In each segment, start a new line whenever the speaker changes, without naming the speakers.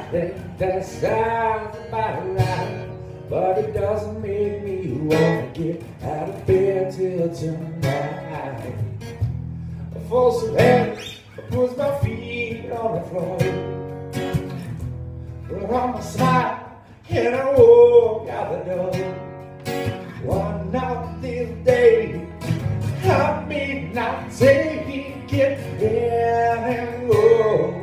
think that sounds about right, but it doesn't make me wanna get out of bed till tonight. I fall so heavy, I put my feet on the floor, put on my smile, and I walk out the door. One of these days, I may not take it anymore.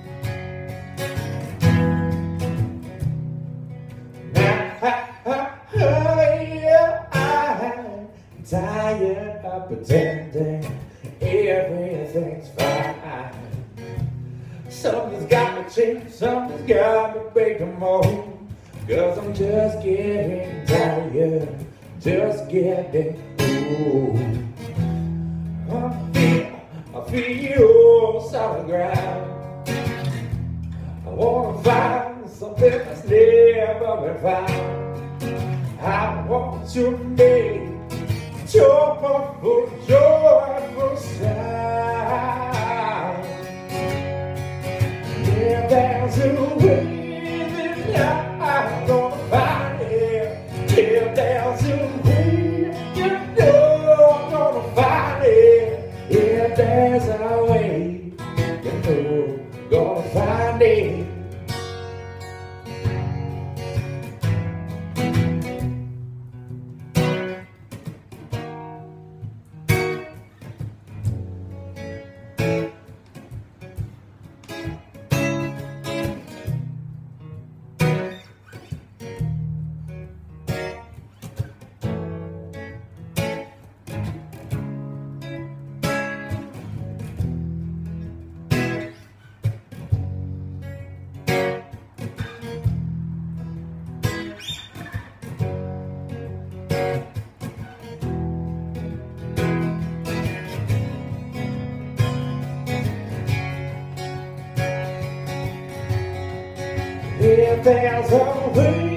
I'm tired of pretending everything's fine. Something's got me change, something's got me breaking more. Cause I'm just getting tired, just getting old. I feel solid ground. I wanna find something that's never been found. I want to make joyful, joyful sound. Yeah, there's a way that I'm gonna find it. Yeah, there's a way, you know I'm gonna find it. Yeah, there's a way, you know I'm gonna find it. If there's a way